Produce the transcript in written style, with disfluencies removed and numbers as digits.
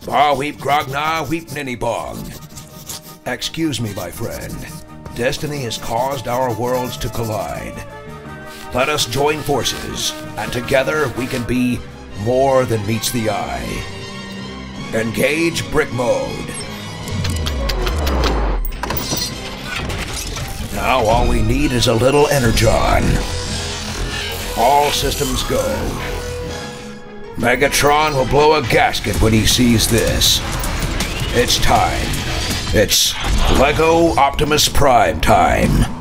Ba weep grogna weep ninny bog. Excuse me, my friend. Destiny has caused our worlds to collide. Let us join forces, and together we can be more than meets the eye. Engage brick mode. Now all we need is a little energon. All systems go. Megatron will blow a gasket when he sees this. It's time. It's Lego Optimus Prime time.